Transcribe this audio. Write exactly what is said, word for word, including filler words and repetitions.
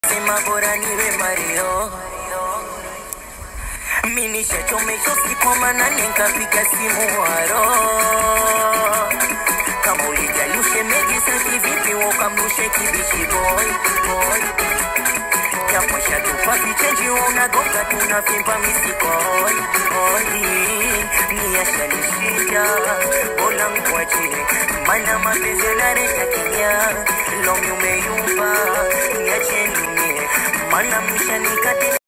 Sema bora niwe Mario. Mini shachomesho sipo manane nkapiga simu waro. Kama ulijali ushemeji sati vipi wakamlushe kibishi boy boy. Yaposha tufafi chenji unagonga tunafimpa misikoi oi. Niyasha nishija bola mkwachi mana mapenzi unaresha kinya lomi umeyumba niache niumie mana mwisha nikate.